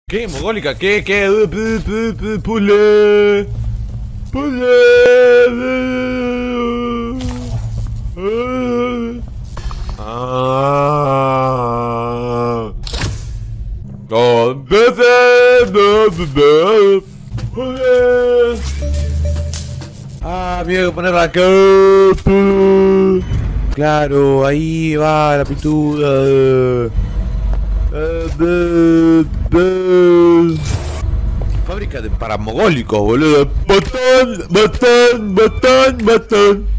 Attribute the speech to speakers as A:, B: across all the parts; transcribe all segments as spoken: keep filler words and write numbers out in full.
A: ¿Qué? ¿Mogólica? ¿Qué? ¿Qué? Uh, pu- pu- pu- Pule. Pule. Uh. Ah. Oh, bebé, bebé, bebé. Ah, me voy a poner la capa. Claro, ahí va la pintura. Fábrica de para mogólicos, boludo. Botón, botón, botón, botón.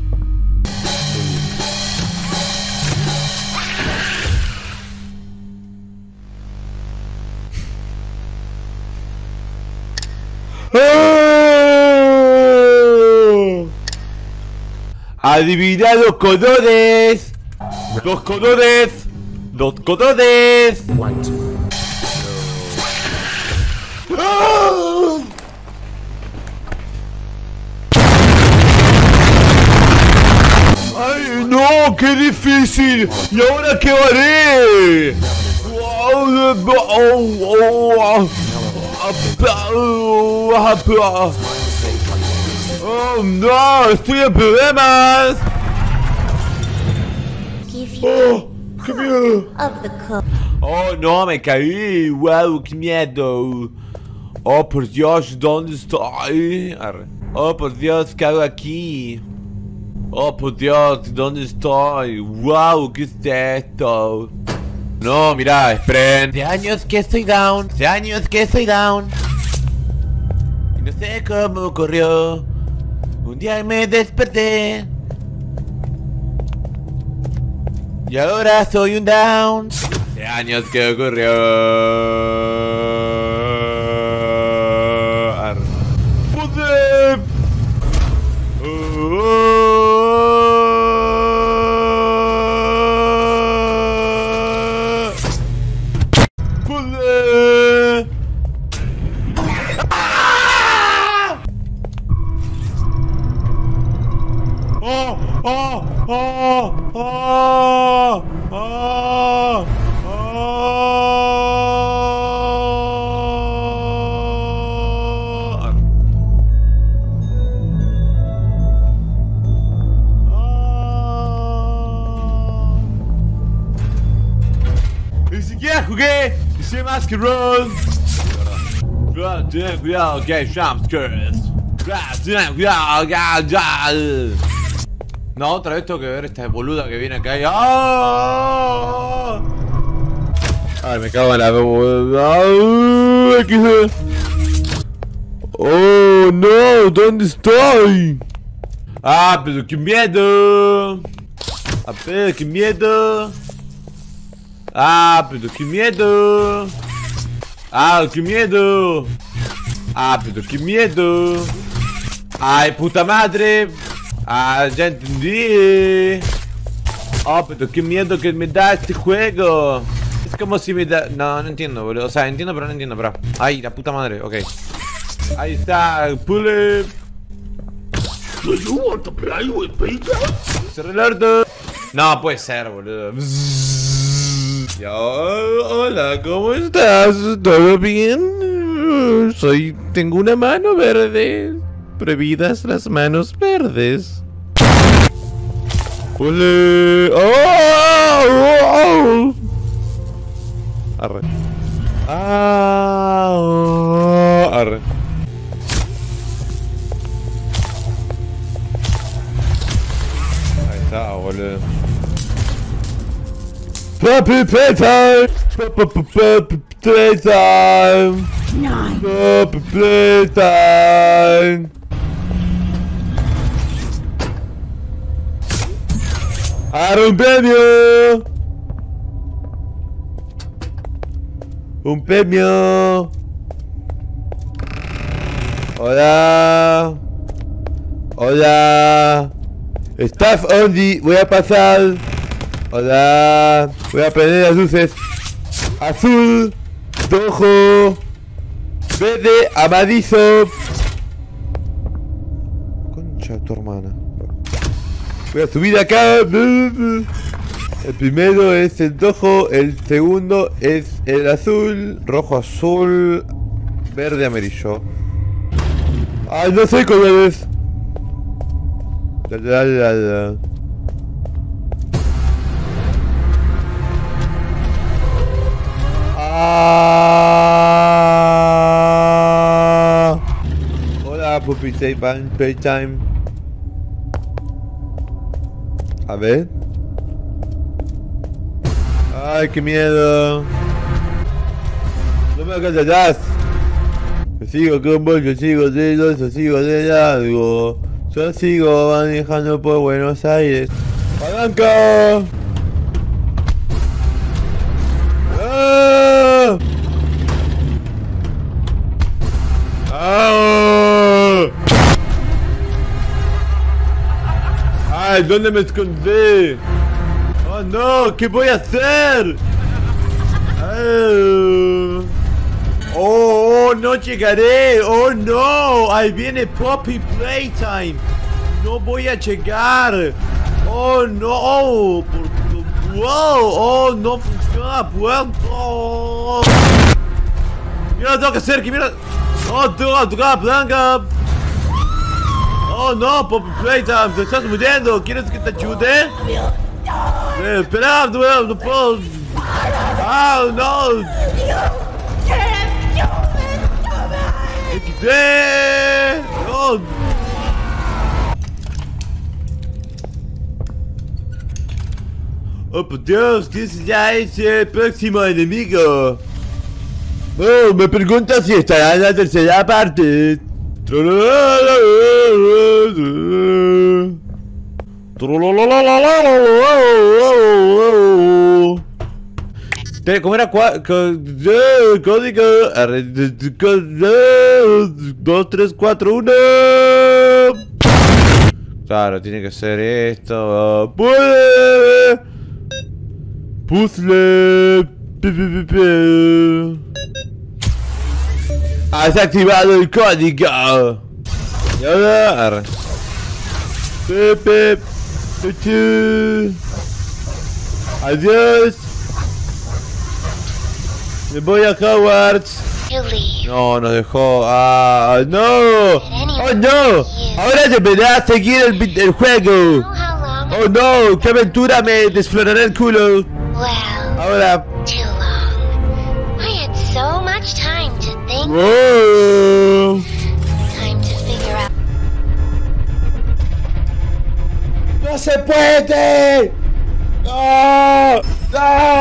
A: ¡Oh! Adivina dos colores. Dos colores. Dos colores.
B: White.
A: ¡Oh! ¡Ay, no! ¡Qué difícil! ¿Y ahora qué haré? ¡Oh, no! ¡Estoy en problemas! ¡Oh! ¡Qué miedo! ¡Oh, no! ¡Me caí! ¡Wow! ¡Qué miedo! ¡Oh, por Dios! ¿Dónde estoy? Arre. ¡Oh, por Dios! ¿Qué hago aquí? ¡Oh, por Dios! ¿Dónde estoy? ¡Wow! ¿Qué es esto? No, mirá, esperen. Hace años que estoy down. Hace años que estoy down. Y no sé cómo ocurrió. Un día me desperté. Y ahora soy un down. Hace años que ocurrió. Arre. ¡Poder! ¡Poder! ¡Ah! ¡Oh! ¡Oh! ¡Oh! ¡Oh! ¡Oh! Ni siquiera jugué, hice más que roll. Claro, ten cuidado que hay jumpscares. Claro, ten cuidado, ya, ya. No, otra vez tengo que ver esta boluda que viene acá y... ¡Ah! Ay, me cago en la boluda. ¡Oh, no! ¿Dónde estoy? ¡Ah, pero qué miedo! ¡Ah, pero qué miedo! ¡Ah, pero qué miedo! ¡Ah, qué miedo! ¡Ah, pero qué miedo! ¡Ay, puta madre! ¡Ah, ya entendí! ¡Oh, pero qué miedo que me da este juego! Es como si me da... No, no entiendo, boludo. O sea, entiendo, pero no entiendo, bro. ¡Ay, la puta madre! Ok. Ahí está, pull it.
B: Do you want to play with pizza?
A: Cerré el orto. No, puede ser, boludo. Yo, hola, ¿cómo estás? ¿Todo bien? Soy... Tengo una mano verde. Prohibidas las manos verdes. ¡Ole! ¡Oh! ¡Oh! Arre. ¡Ah! Oh, arre. Ahí está, boludo. Papi playtime! Papi playtime! Papi playtime! ¡Agarra un premio! ¡Un premio! ¡Hola! ¡Hola! ¡Staff only! Voy a pasar. ¡Hola! Voy a prender las luces. Azul, rojo, verde, amarillo. Concha de tu hermana. Voy a subir acá. El primero es el rojo, el segundo es el azul, rojo, azul, verde, amarillo. Ay, no sé colores. La, la, la, la. Ah. Hola, puppy playtime, playtime. A ver. Ay, qué miedo. No me callarás. Yo sigo con vos, yo sigo de los, yo sigo de largo. Yo sigo manejando por Buenos Aires. ¡Palanca! ¡Ah! ¡Ah! ¡Ay! ¿Dónde me escondí? ¡Oh no! ¿Qué voy a hacer? ¡Oh! ¡Oh! ¡No llegaré! ¡Oh no! ¡Ahí viene Poppy Playtime! ¡No voy a llegar! ¡Oh no! ¡Wow! ¡Oh! ¡No funciona! ¡Puerto! ¡Mira! ¡Tengo que hacer! ¡Que mira! ¡Oh! ¡Tengo que tocar la blanca! ¡Oh no! ¡Poppy Playtime! ¡Te estás muriendo! ¿Quieres que te ayude? Eh, espera, no, no puedo. ¡Ah, no! ¡Equis de! ¡No! ¡Oh, por Dios! ¿Quién será ese próximo enemigo? Oh, me pregunta si estará en la tercera parte. ¿Cómo era? Código dos tres cuatro uno. Claro, tiene que ser esto. Puede. Puzzle. Has activado el código. Y ahora. Pepe. Adiós. Me voy a Hogwarts. No, nos dejó. Ah, no. Oh, no. Ahora deberás seguir el, el juego. Oh, no. Qué aventura, me desflorará el culo. Ahora. Wow. ¡No se puede! ¡No! ¡No!